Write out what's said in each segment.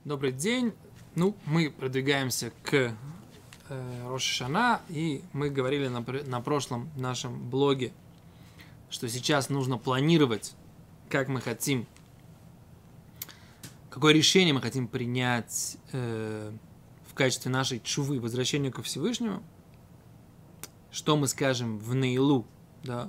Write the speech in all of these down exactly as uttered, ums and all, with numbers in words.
Добрый день. Ну, мы продвигаемся к э, Рош ха-Шана, и мы говорили на, на прошлом нашем блоге, что сейчас нужно планировать, как мы хотим, какое решение мы хотим принять э, в качестве нашей чувы, возвращения ко Всевышнему, что мы скажем в Неилу, да,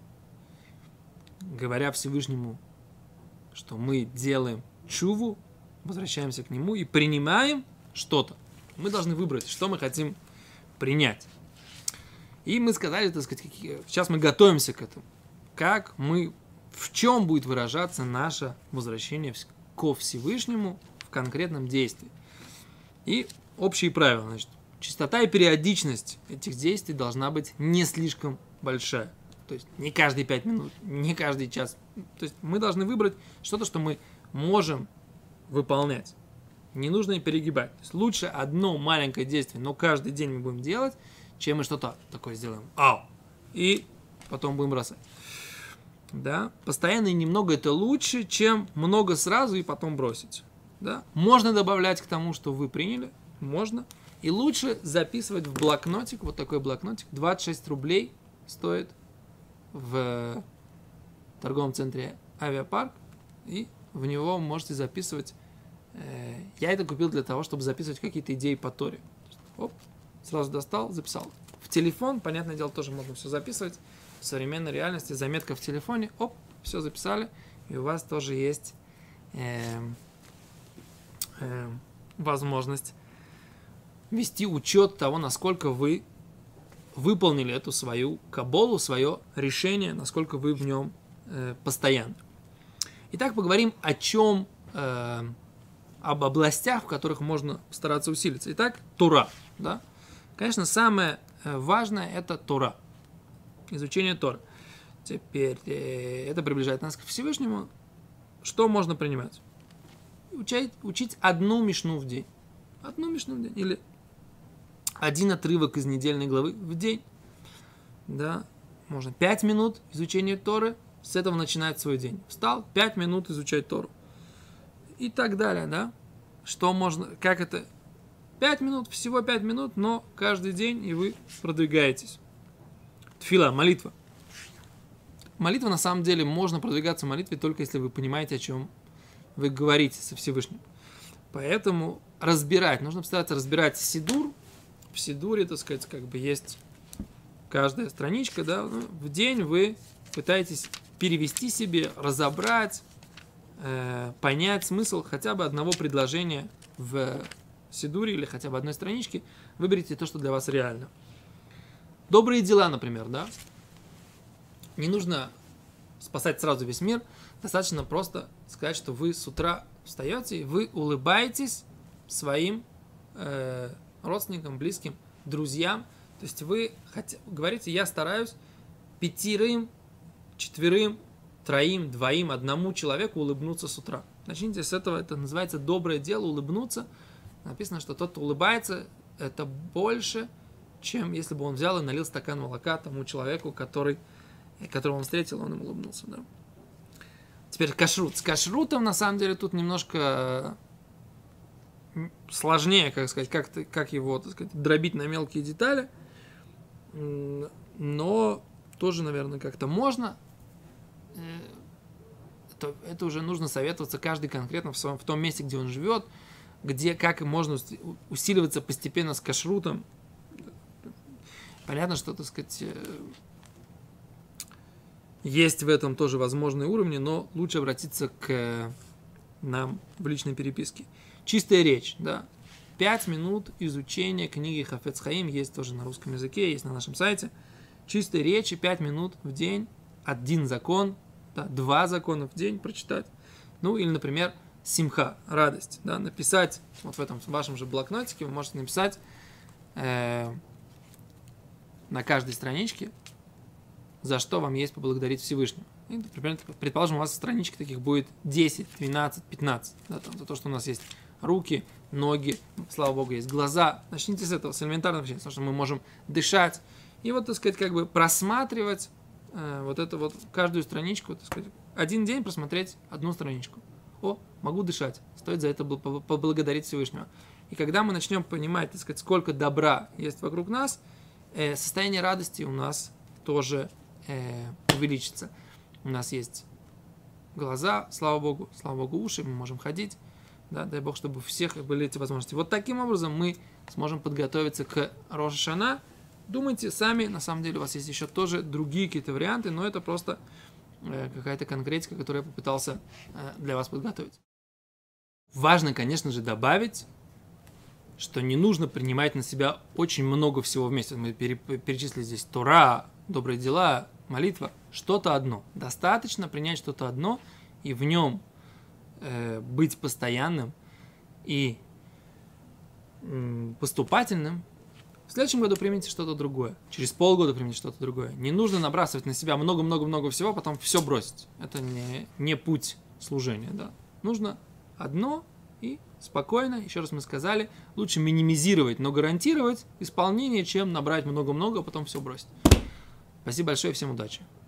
говоря Всевышнему, что мы делаем чуву, возвращаемся к нему и принимаем что-то. Мы должны выбрать, что мы хотим принять. И мы сказали, так сказать, какие... сейчас мы готовимся к этому. Как мы, в чем будет выражаться наше возвращение ко Всевышнему в конкретном действии. И общие правила. Значит, частота и периодичность этих действий должна быть не слишком большая. То есть не каждые пять минут, не каждый час. То есть мы должны выбрать что-то, что мы можем выполнять. Не нужно перегибать. То есть лучше одно маленькое действие, но каждый день мы будем делать, чем мы что-то такое сделаем. Ау! И потом будем бросать. Да? Постоянно и немного это лучше, чем много сразу и потом бросить. Да? Можно добавлять к тому, что вы приняли. Можно. И лучше записывать в блокнотик. Вот такой блокнотик. двадцать шесть рублей стоит в торговом центре Авиапарк. И в него можете записывать. Э, я это купил для того, чтобы записывать какие-то идеи по Торе. Оп, сразу достал, записал. В телефон, понятное дело, тоже можно все записывать. В современной реальности заметка в телефоне. Оп, все записали. И у вас тоже есть э, э, возможность вести учет того, насколько вы выполнили эту свою каболу, свое решение, насколько вы в нем э, постоянны. Итак, поговорим о чем, э, об областях, в которых можно стараться усилиться. Итак, Тора. Да? Конечно, самое важное – это Тора. Изучение Торы. Теперь э, это приближает нас к Всевышнему. Что можно принимать? Учить, учить одну мишну в день. Одну мишну в день. Или один отрывок из недельной главы в день. Да? Можно пять минут изучения Торы. С этого начинает свой день. Встал, пять минут изучать Тору. И так далее, да? Что можно, как это? пять минут, всего пять минут, но каждый день, и вы продвигаетесь. Тфила, молитва. Молитва, на самом деле, можно продвигаться в молитве, только если вы понимаете, о чем вы говорите со Всевышним. Поэтому разбирать, нужно постараться разбирать сидур. В сидуре, так сказать, как бы есть каждая страничка, да? В день вы пытаетесь перевести себе, разобрать, э, понять смысл хотя бы одного предложения в сидуре или хотя бы одной странички. Выберите то, что для вас реально. Добрые дела, например, да? Не нужно спасать сразу весь мир. Достаточно просто сказать, что вы с утра встаете, и вы улыбаетесь своим э, родственникам, близким, друзьям. То есть вы хотя, говорите, я стараюсь пятерым, четверым, троим, двоим, одному человеку улыбнуться с утра. Начните с этого, это называется доброе дело, улыбнуться. Написано, что тот, кто улыбается, это больше, чем если бы он взял и налил стакан молока тому человеку, который, которого он встретил, он им улыбнулся. Да? Теперь кашрут. С кашрутом, на самом деле, тут немножко сложнее, как сказать, как, как его, так сказать, дробить на мелкие детали. Но тоже, наверное, как-то можно. Это, это уже нужно советоваться каждый конкретно в, своем, в том месте, где он живет, где, как можно усиливаться постепенно с кашрутом. Понятно, что, так сказать, есть в этом тоже возможные уровни, но лучше обратиться к нам в личной переписке. Чистая речь, да. Пять минут изучения книги Хафец Хаим есть тоже на русском языке, есть на нашем сайте. Чистой речи пять минут в день, один закон, да, два закона в день прочитать. Ну, или, например, симха, радость, да, написать, вот в этом в вашем же блокнотике вы можете написать э, на каждой страничке, за что вам есть поблагодарить Всевышнего. И, например, предположим, у вас страничек таких будет десять, двенадцать, пятнадцать, да, там, за то, что у нас есть руки, ноги, слава Богу, есть глаза. Начните с этого, с элементарного вещей, потому что мы можем дышать. И вот, так сказать, как бы просматривать э, вот это вот, каждую страничку, так сказать, один день просмотреть одну страничку. О, могу дышать. Стоит за это поблагодарить Всевышнего. И когда мы начнем понимать, так сказать, сколько добра есть вокруг нас, э, состояние радости у нас тоже э, увеличится. У нас есть глаза, слава Богу, слава Богу, уши, мы можем ходить. Да, дай Бог, чтобы у всех были эти возможности. Вот таким образом мы сможем подготовиться к Рош ха-Шана. Думайте сами, на самом деле у вас есть еще тоже другие какие-то варианты, но это просто э, какая-то конкретика, которую я попытался э, для вас подготовить. Важно, конечно же, добавить, что не нужно принимать на себя очень много всего вместе. Мы перечислили здесь Тора, добрые дела, молитва, что-то одно. Достаточно принять что-то одно и в нем э, быть постоянным и э, поступательным. В следующем году примите что-то другое. Через полгода примите что-то другое. Не нужно набрасывать на себя много-много-много всего, потом все бросить. Это не, не путь служения. Да? Нужно одно и спокойно, еще раз мы сказали, лучше минимизировать, но гарантировать исполнение, чем набрать много-много, а потом все бросить. Спасибо большое, всем удачи.